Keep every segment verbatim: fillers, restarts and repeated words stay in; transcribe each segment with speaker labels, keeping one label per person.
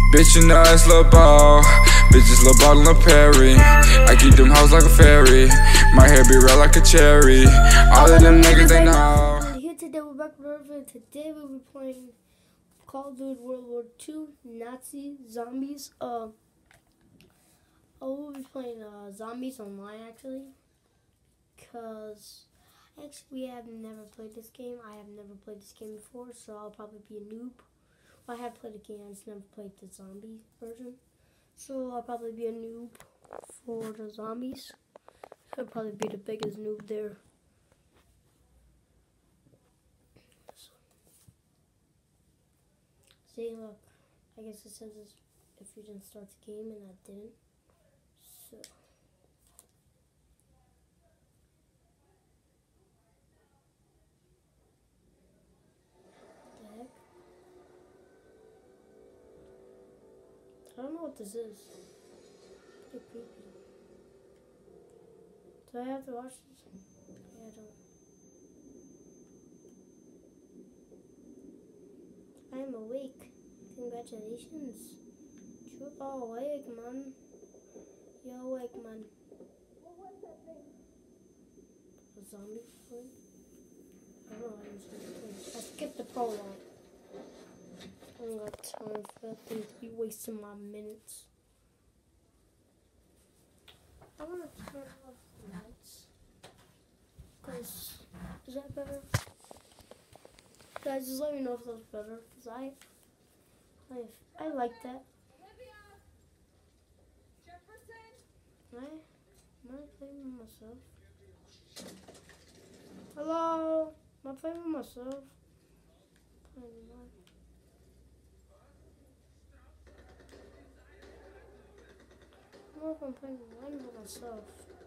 Speaker 1: Bitch, you know it's Lil Ball. Bitches Lil Ball and Lil Perry. I keep them hoes like a fairy. My hair be red like a cherry. All of them niggas they know.
Speaker 2: Here today we're back with another video. Today we'll be playing Call of Duty World War Two Nazi Zombies. Uh, oh, we'll be playing uh, Zombies Online actually, cause actually we have never played this game. I have never played this game before, so I'll probably be a noob. Well, I have played the game, I just never played the zombie version, so I'll probably be a noob for the zombies. I'll probably be the biggest noob there. See, look, I guess it says this if you didn't start the game, and I didn't. So, what the heck? I don't know what this is. Pretty creepy. Do I have to watch this? Yeah, I don't. I am awake. Congratulations. True. Oh, awake, man. You're awake, man. A zombie fight? I don't know. I'm just I skipped the prologue. I don't got time for that thing to be wasting my minutes. I want to turn off the lights. Cause, is that better? Guys, just let me know if that's better, cause I, I, I like that. Am I, am I playing with myself? Hello, am I playing with myself? Playing with my... I don't know if I'm playing with myself.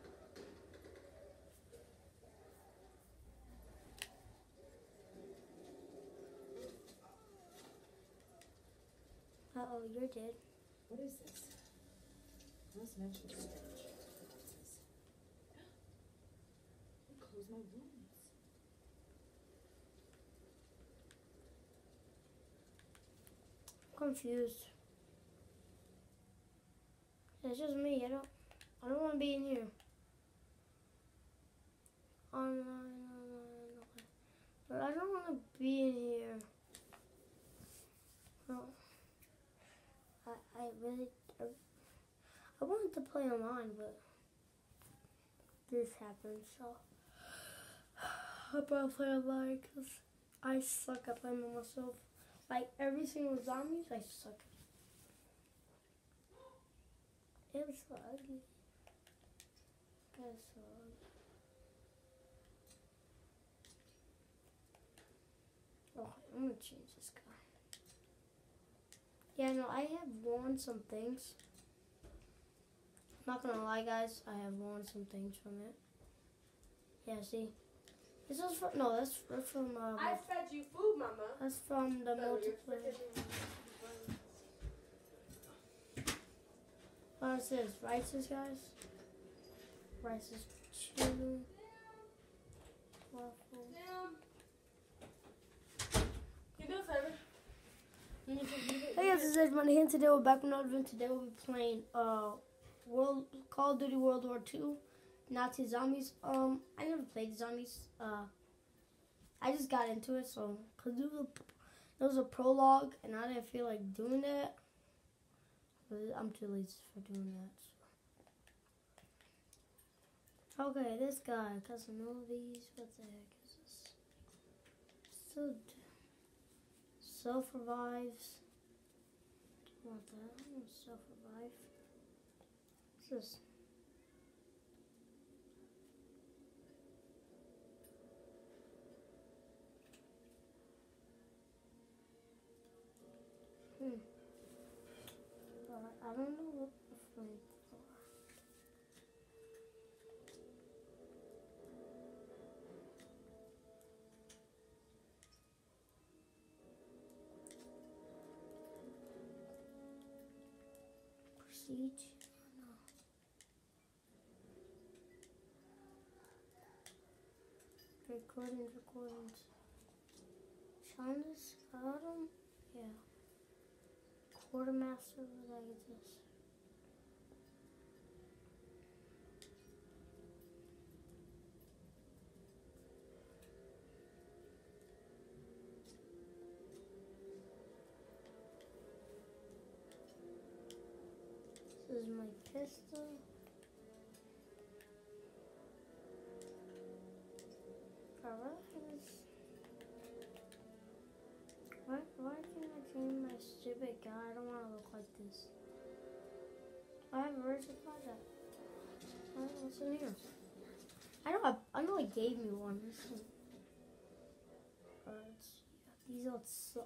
Speaker 2: Uh oh, you're dead.
Speaker 3: What is this? Residential storage. What's this? Close my wounds.
Speaker 2: I'm confused. It's just me. I don't. I don't want to be in here. Online, online, online. But I don't want to be in here. No. I, I really, I, I wanted to play online, but this happened, so I probably play online because I suck at playing by myself. Like every single zombies, I suck. It was so ugly. It was so ugly. Oh, I'm gonna change this guy. Yeah, no, I have won some things. Not gonna lie, guys, I have won some things from it. Yeah, see, this is from no, that's, that's from. Uh,
Speaker 3: I fed you food, Mama.
Speaker 2: That's from the multiplayer. What is this? Rice's, guys. Rice's chicken. Waffle.
Speaker 3: You do a favor.
Speaker 2: Hey guys, this is Money here. Today we're back with another video. Today we'll be playing uh World Call of Duty World War Two Nazi Zombies. Um, I never played zombies. Uh, I just got into it, so cause there was a, there was a prologue, and I didn't feel like doing that. I'm too lazy for doing that. So. Okay, this guy, Casanovi's. What the heck is this? So. Self revives. What the hell? Self revive. What's this? Hmm. Uh, I don't know what the flame for. Siege? No. Recordings, recordings. Sounds Autumn? Yeah. Quartermaster, what the heck is this? This is my pistol. Alright. Why, why can't I change my stupid guy? I don't want to look like this. I have a verify that. Alright, what's in here? I know I, I know I gave me one. Alright, these all suck.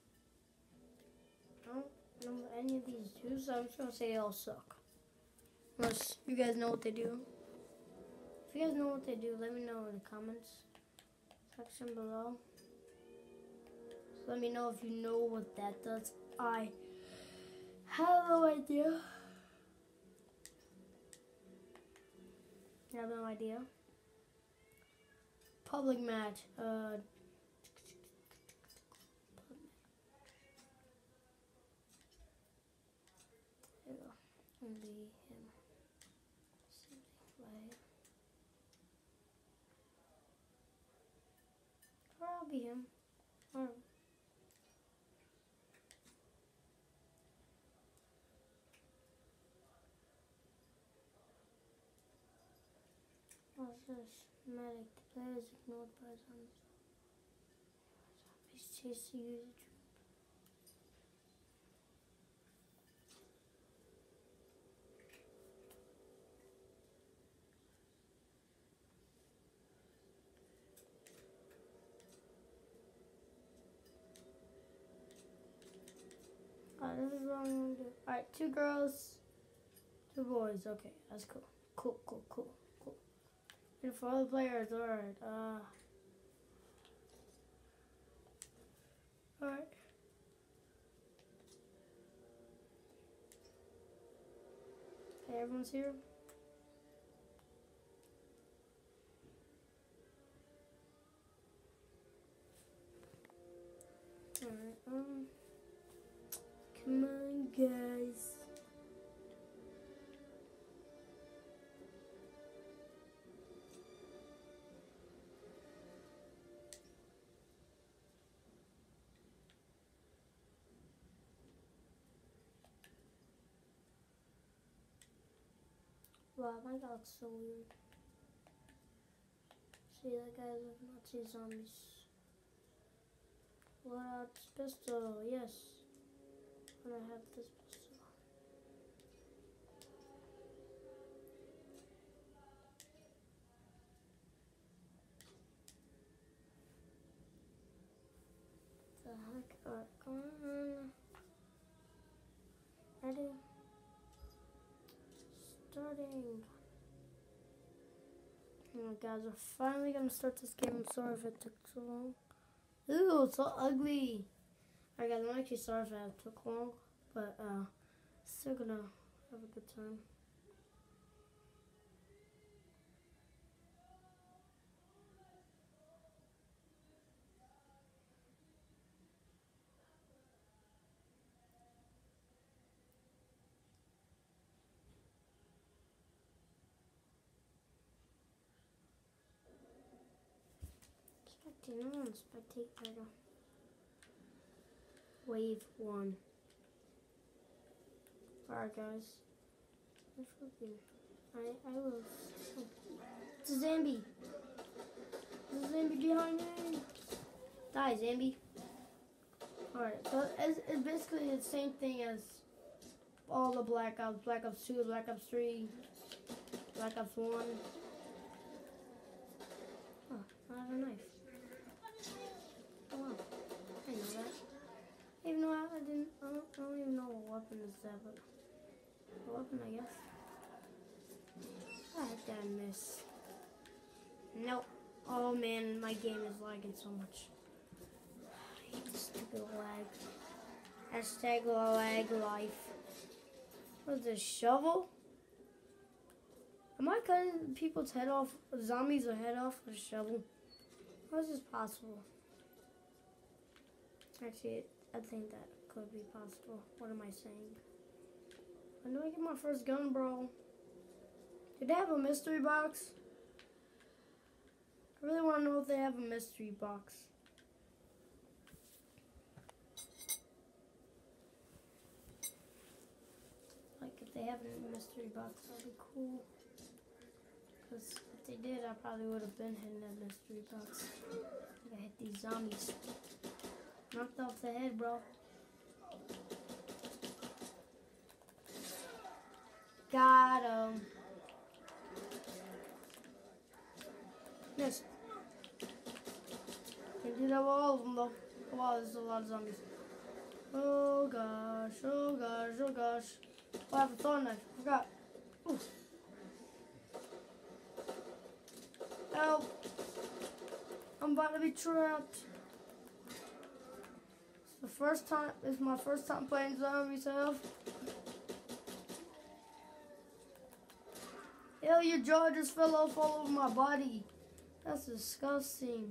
Speaker 2: I don't know what any of these do, so I'm just gonna say they all suck. Unless you guys know what they do. If you guys know what they do, let me know in the comments section below. So let me know if you know what that does. I have no idea. I have no idea. Public match. Uh, There we go. Only him. Something like. Or I'll be him. Or what's this? Medic. The player is ignored by zombies. Zombies chase the user. Alright, this is what I'm gonna do. Alright, two girls, two boys. Okay, that's cool. Cool, cool, cool, cool. And for all the players, alright. Uh, alright. Okay, everyone's here. Alright, um. Come on, guys. Wow, my guy looks so weird. See, that guy looks Nazi zombies. What? Pistol, yes. I have this pistol. The heck? Alright, come on. Ready? Starting. Oh guys, we're finally gonna start this game. I'm sorry if it took so long. Ooh, it's so ugly. Alright guys, I'm actually sorry if it took long, but uh, still gonna have a good time. Spectate, no one spectate right now. Wave one. Alright guys. I I will. It's a Zambi. There's a Zambi behind me. Die, Zambi. Alright, so it's, it's basically the same thing as all the Black Ops, Black Ops two, Black Ops three, Black Ops one. Oh, I have a knife. Oh wow, I didn't know that. Even though I, I didn't, I don't, I don't even know what weapon is that, but a weapon, I guess. I had that miss. Nope. Oh man, my game is lagging so much. I hate this stupid lag. Hashtag lag life. What's this, shovel? Am I cutting people's head off, zombies' head off with a shovel? How is this possible? Actually, I think that could be possible. What am I saying? When do I get my first gun, bro? Did they have a mystery box? I really want to know if they have a mystery box. Like, if they have a mystery box, that'd be cool. Because if they did, I probably would have been hitting that mystery box. I gotta hit these zombies. Knocked off the head, bro. Got him. Yes. Can't do that with all of them, though. Oh, wow, there's a lot of zombies. Oh, gosh. Oh, gosh. Oh, gosh. Oh, I have a thorn knife. I forgot. Ooh. Help. I'm about to be trapped. It's the first time, it's my first time playing zombies, help. Hell, your jaw just fell off all over my body. That's disgusting.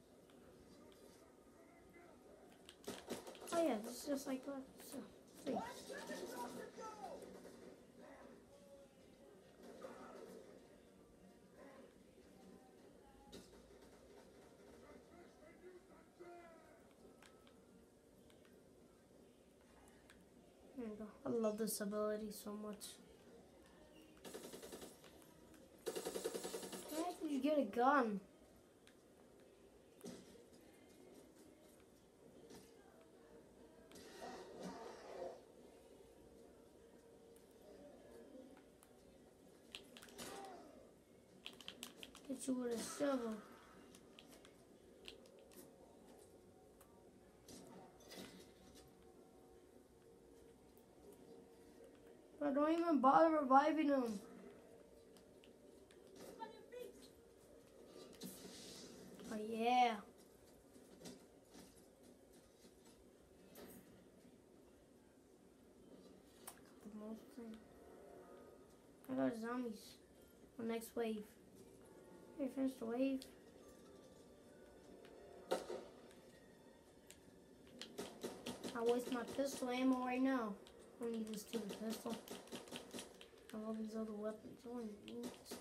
Speaker 2: Oh yeah, it's just like that. So, see. There you go. I love this ability so much. Why did you get a gun? Hit you with a shovel. But don't even bother reviving him. Oh yeah. The most thing. I got zombies. The next wave. Hey, finish the wave. I waste my pistol ammo right now. I don't need this stupid pistol. I love these other weapons. I don't even need this.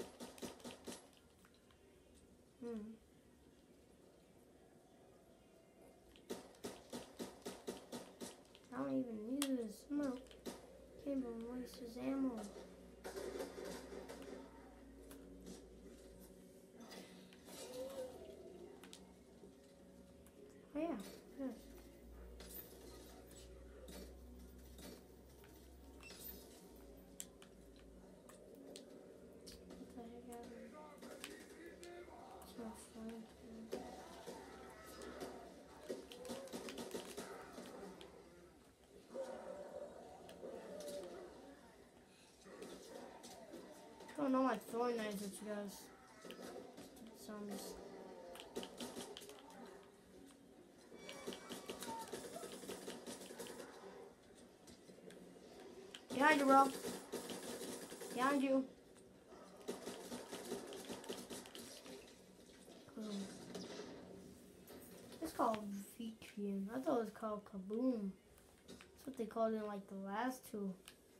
Speaker 2: Hmm. I don't even need this. No. Can't even waste his ammo. Oh yeah, yes. What the heck happened? It's not fun. I don't know my throwing knives at you guys. Zombies. Behind you, bro. Behind you. Um, it's called Vitrian. I thought it was called Kaboom. That's what they called it in like the last two.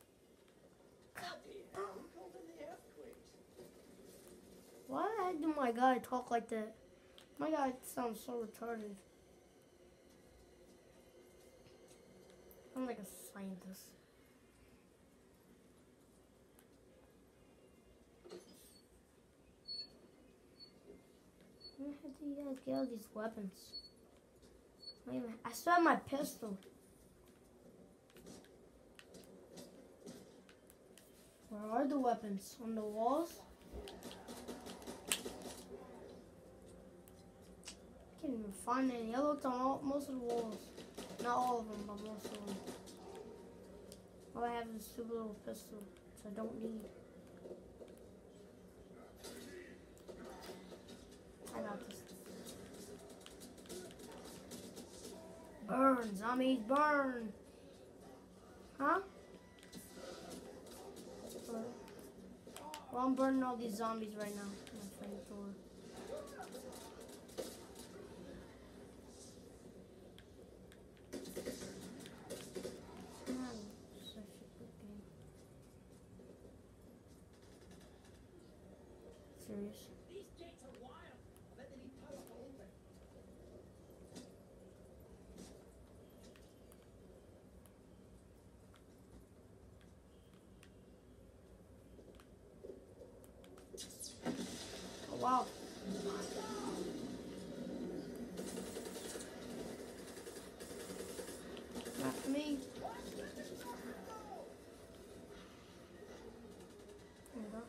Speaker 2: Why the heck do my guy talk like that? My guy sounds so retarded. I'm like a scientist. Where the heck do you guys get all these weapons? Wait a minute. I still have my pistol. Where are the weapons? On the walls? I can't even find any. I looked on all, most of the walls. Not all of them, but most of them. All I have is a stupid little pistol, which I don't need. I got this. Burn, zombies, burn! Huh? Well, I'm burning all these zombies right now. My flamethrower. serious. Oh, wow. Not for me. There we go.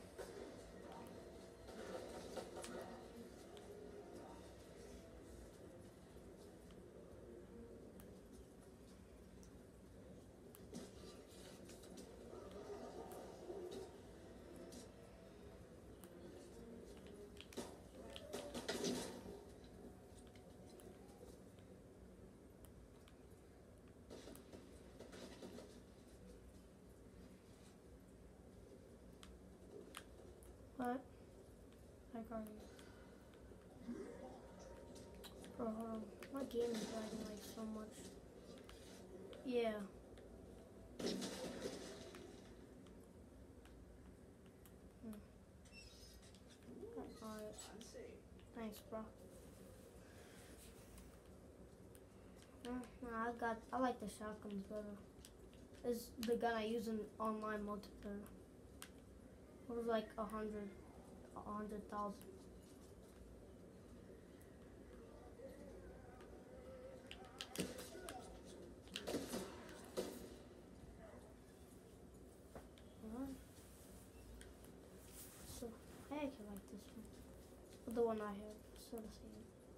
Speaker 2: What? I got it. Bro, hold on. My game is lagging like so much. Yeah. Hmm. Alright. Thanks, bro. Uh, nah, I got. I like the shotguns better. It's the gun I use in online multiplayer. It was like a hundred, a hundred thousand. Alright. So I actually like this one, but the one I have. So the same.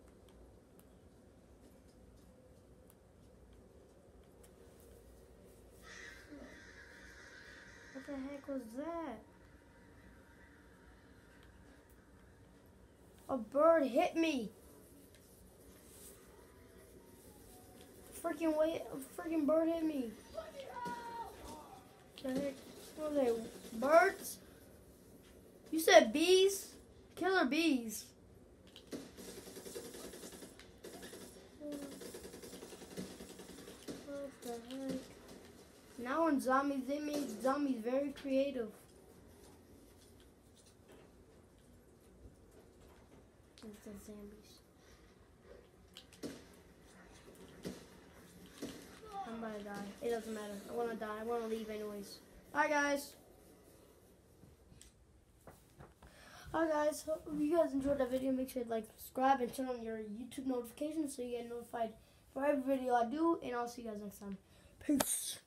Speaker 2: What the heck was that? A bird hit me. Freaking way, a freaking bird hit me. The heck? What are they? Birds? You said bees? Killer bees. What the heck? Now in zombies, they make zombies very creative. The zombies. I'm gonna die. It doesn't matter. I wanna die. I wanna leave anyways. Bye guys. Alright guys, hope you guys enjoyed that video. Make sure to like, subscribe, and turn on your YouTube notifications so you get notified for every video I do. And I'll see you guys next time. Peace.